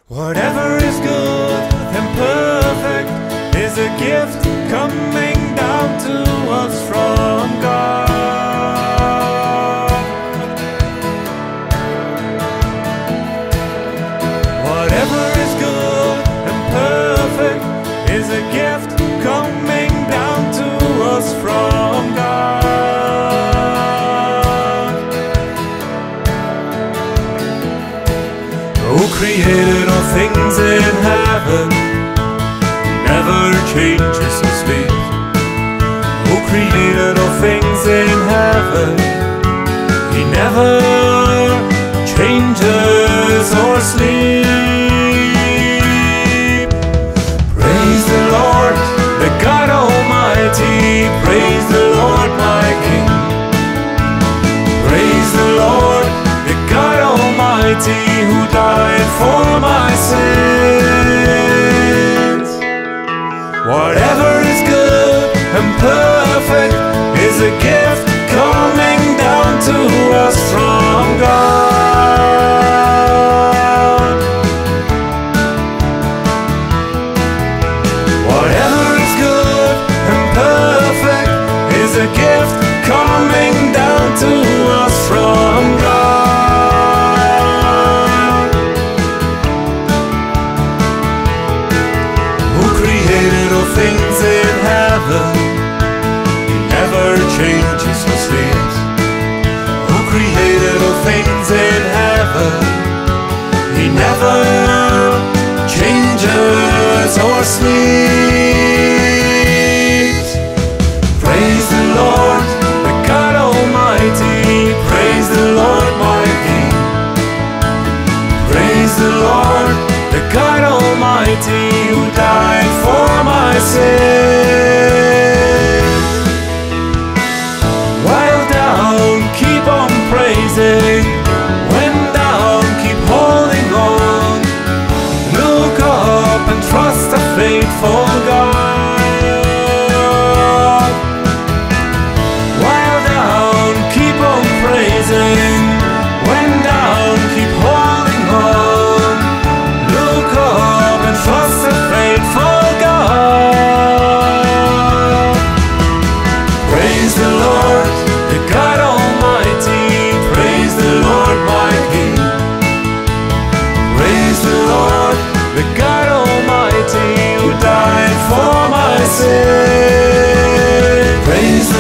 Whatever is good and perfect is a gift coming down to us from God. Whatever is good and perfect is a gift coming down to us from God. Who created all things in heaven, never changes his ways. Who created all things in heaven, he never changes or sleep. Praise the Lord, the God Almighty. Praise the Lord, my King. Praise the Lord, the God Almighty, who died for my sins. Whatever is good and perfect is a gift coming down to us from God. Whatever is good and perfect is a gift coming down to us from God. Who created all things in heaven, he never changes or sleeps. Who created all things in heaven, he never changes or sleeps. Praise the Lord, the God Almighty. Praise the Lord, my King. Praise the Lord, the God Almighty, who died for my sins. While down, keep on praising. When down, keep holding on. Look up and trust a faithful God. While down, keep on praising. When down, keep holding on. Look up and trust a faithful God. Praise the Lord, the God Almighty. Praise the Lord, my King. Praise the Lord, the God Almighty, who died for my sin. Praise the